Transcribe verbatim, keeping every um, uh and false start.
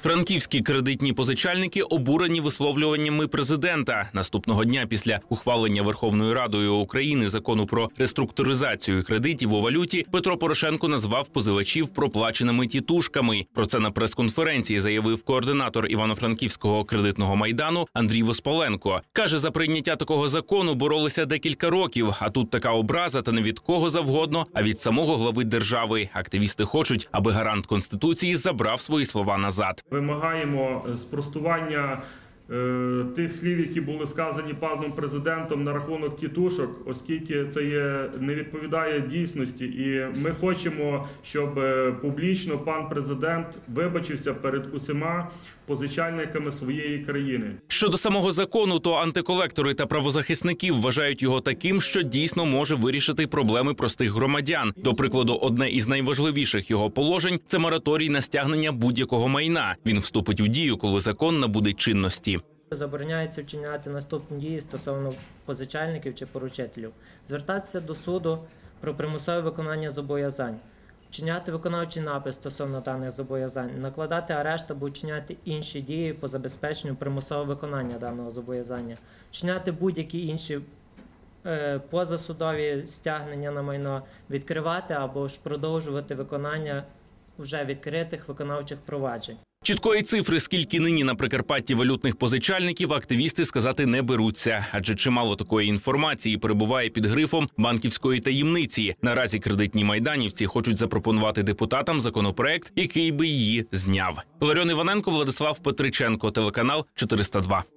Франківські кредитні позичальники обурені висловлюваннями президента. Наступного дня після ухвалення Верховною Радою України закону про реструктуризацію кредитів у валюті Петро Порошенко назвав позивачів проплаченими тітушками. Про це на прес-конференції заявив координатор Івано-Франківського кредитного майдану Андрій Воспаленко. Каже, за прийняття такого закону боролися декілька років, а тут така образа та не від кого завгодно, а від самого глави держави. Активісти хочуть, аби гарант Конституції забрав свої слова назад. Вимагаємо спростування е, тих слів, які були сказані паном президентом на рахунок тітушок, оскільки це є, не відповідає дійсності. І ми хочемо, щоб публічно пан президент вибачився перед усіма позичальниками своєї країни. Щодо самого закону, то антиколектори та правозахисники вважають його таким, що дійсно може вирішити проблеми простих громадян. До прикладу, одне із найважливіших його положень – це мораторій на стягнення будь-якого майна. Він вступить у дію, коли закон набуде чинності. Забороняється вчиняти наступні дії стосовно позичальників чи поручителів. Звертатися до суду про примусове виконання зобов'язань. Вчиняти виконавчий напис стосовно даних зобов'язань, накладати арешт або вчиняти інші дії по забезпеченню примусового виконання даного зобов'язання, вчиняти будь-які інші е, позасудові стягнення на майно, відкривати або ж продовжувати виконання вже відкритих виконавчих проваджень. Чіткої цифри, скільки нині на Прикарпатті валютних позичальників, активісти сказати не беруться. Адже чимало такої інформації перебуває під грифом банківської таємниці. Наразі кредитні майданівці хочуть запропонувати депутатам законопроект, який би її зняв. Ларіон Іваненко, Владислав Петриченко, телеканал чотириста два.